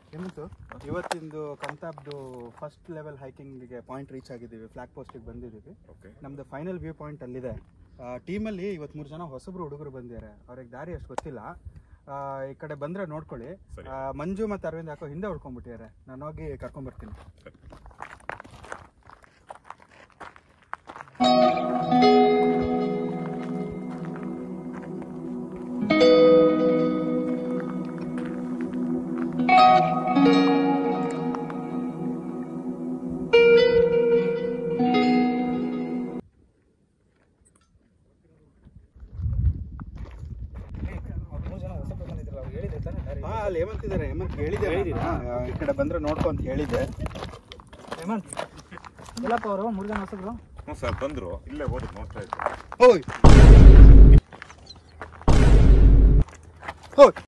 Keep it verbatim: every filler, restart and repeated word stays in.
ಏನಿತ್ತು ಇವತ್ತಿಂದು ಕಂತಾಬ್ದು ಫಸ್ಟ್ ಲೆವೆಲ್ ಹೈಕಿಂಗ್ಗೆ ಪಾಯಿಂಟ್ ರೀಚ್ ಆಗಿದ್ದೀವಿ, ಫ್ಲಾಗ್ ಪೋಸ್ಟಿಗೆ ಬಂದಿದ್ದೀವಿ. ನಮ್ದು ಫೈನಲ್ ವ್ಯೂ ಪಾಯಿಂಟ್ ಅಲ್ಲಿದೆ. ಟೀಮಲ್ಲಿ ಇವತ್ತು ಮೂರು ಜನ ಹೊಸಬ್ರು ಹುಡುಗರು ಬಂದಿದ್ದಾರೆ, ಅವ್ರಿಗೆ ದಾರಿ ಅಷ್ಟು ಗೊತ್ತಿಲ್ಲ. ಈ ಕಡೆ ಬಂದರೆ ನೋಡ್ಕೊಳ್ಳಿ. ಮಂಜು ಮತ್ತು ಅರವಿಂದ್ ಯಾಕೋ ಹಿಂದೆ ಉಳ್ಕೊಂಡ್ಬಿಟ್ಟಿದ್ದಾರೆ, ನಾನು ಹೋಗಿ ಕರ್ಕೊಂಡ್ಬರ್ತೀನಿ. ಹಾ ಅಲ್ಲಿ ಹೇಮಂತಿದ್ದಾರೆ, ಹೇಮಂತ್ ಹೇಳಿದೆ, ಈ ಕಡೆ ಬಂದ್ರೆ ನೋಡ್ಕೊ ಅಂತ ಹೇಳಿದ್ದೆ. ಹೇಮಂತ್ ಎಲ್ಲಪ್ಪ ಅವರು ಮೂರು ಜನ ಹೊಸಬ್ರು? ಹ್ಞೂ ಸರ್ ಬಂದರು, ಇಲ್ಲೇ ಹೋದ್ರು ನೋಡ್ತಾ ಇದ್ದೆ. ಓಯ್ ಓಯ್